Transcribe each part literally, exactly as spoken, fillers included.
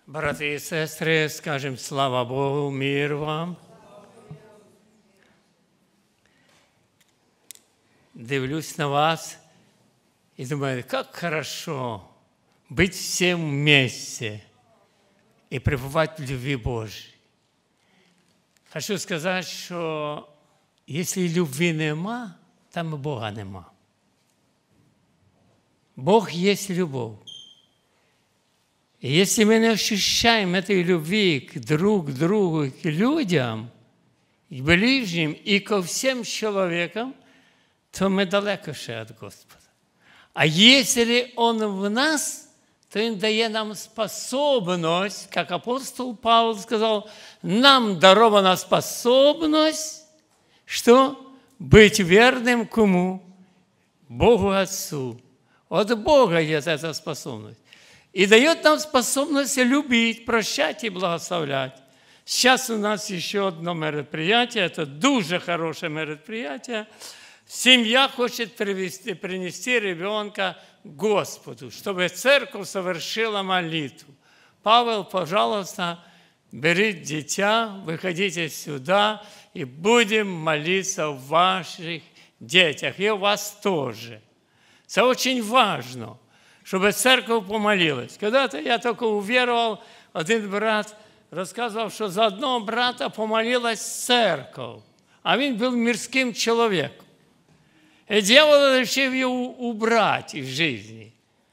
Брати і сестри, скажемо слава Богу, мир вам. Дивлюсь на вас и думаю, как хорошо быть всем вместе и пребывать в любви Божьей. Хочу сказать, что если любви нема, там и Бога нема. Бог есть любовь. И если мы не ощущаем этой любви к друг другу, к людям, к ближним и ко всем человекам, то мы далеко ще от Господа. А если Он в нас, то Он дает нам способность, как апостол Павел сказал, нам дарована способность, что? Быть верным кому? Богу Отцу. От Бога есть эта способность. И дает нам способность любить, прощать и благословлять. Сейчас у нас еще одно мероприятие, это дуже хорошее мероприятие. Семья хочет привести, принести ребенка к Господу, чтобы церковь совершила молитву. Павел, пожалуйста, берите дитя, выходите сюда, и будем молиться о ваших детях, и о вас тоже. Это очень важно, чтобы церковь помолилась. Когда-то я только уверовал, один брат рассказывал, что за одного брата помолилась церковь, а он был мирским человеком. И дьявол решил его убрать из жизни.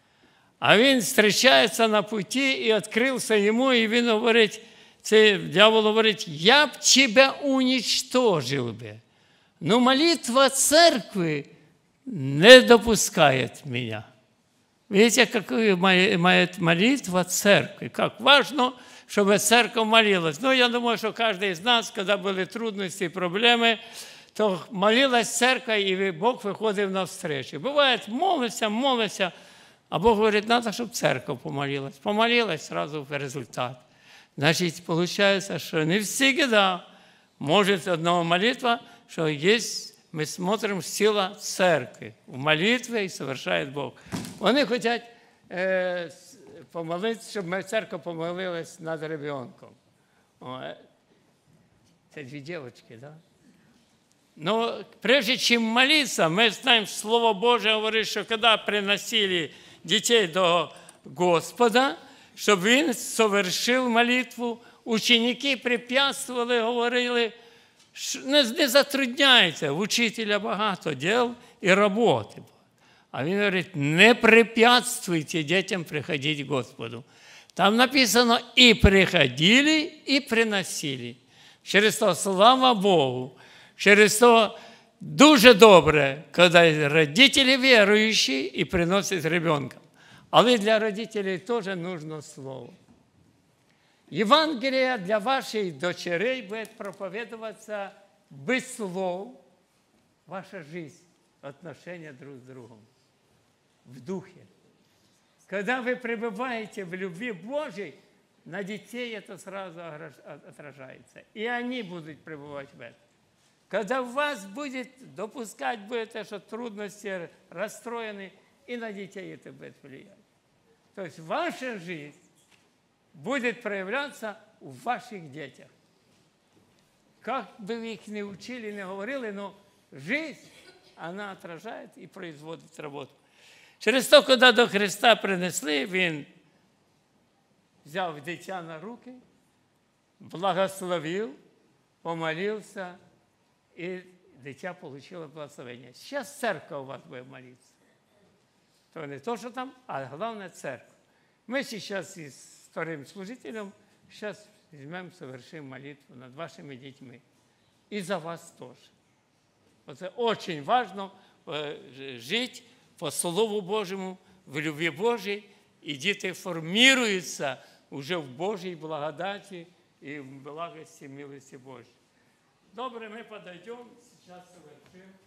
А он встречается на пути и открылся ему, и он говорит, дьявол говорит, я б тебя уничтожил бы, но молитва церкви не допускает меня. Видите, какая молитва церкви, как важно, чтобы церковь молилась. Ну, я думаю, что каждый из нас, когда были трудности и проблемы, то молилась церковь, и Бог выходил навстречу. Бывает, молишься, молишься, а Бог говорит, надо, чтобы церковь помолилась. Помолилась, сразу результат. Значит, получается, что не всегда может одна молитва, что есть, мы смотрим, сила церкви. В молитве и совершает Бог. Вони хочуть е, помолитися, щоб церква помолилась над ребенком. О, це дві дівчатки, да? Но прежде чем молиться, мы знаем, Слово Божие говорит, что когда приносили детей до Господа, чтобы Он совершил молитву, ученики препятствовали, говорили, не, не затрудняйте, в учителя багато дел и роботи. А він говорить, не препятствуйте детям приходить к Господу. Там написано, и приходили, и приносили. Через то, слава Богу, через то дуже добре, коли родители верующие и приносят ребенка. Але для родителей тоже нужно слово. Евангелие для ваших дочерей будет проповедоваться без слов. Ваша жизнь, отношения друг с другом. В духе. Когда вы пребываете в любви Божьей, на детей это сразу отражается. И они будут пребывать в этом. Когда у вас будет допускать будет, что трудности расстроены, и на детей это будет влиять. То есть ваша жизнь будет проявляться в ваших детях. Как бы вы их не учили, не говорили, но жизнь, она отражает и производит работу. Через то, коли до Христа принесли, Він взяв дитя на руки, благословив, помолився, и дитя получило благословение. Сейчас церковь у вас будет молиться. То не то, что там, а главное церковь. Мы сейчас с вторым служителем сейчас возьмем, совершим молитву над вашими детьми. И за вас тоже. Это очень важно жить по Слову Божьему, в любви Божьей, и дети формируются уже в Божьей благодати и в благости, милости Божьей. Добре, мы подойдем, сейчас совершим.